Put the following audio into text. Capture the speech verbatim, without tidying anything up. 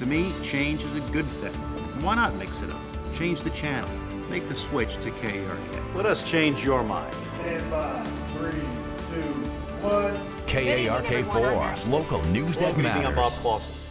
To me, change is a good thing. Why not mix it up? Change the channel. Make the switch to K A R K. Let us change your mind. Stand by. Three, two, one. K A R K four, local news that I'm Bob matters. Clausen.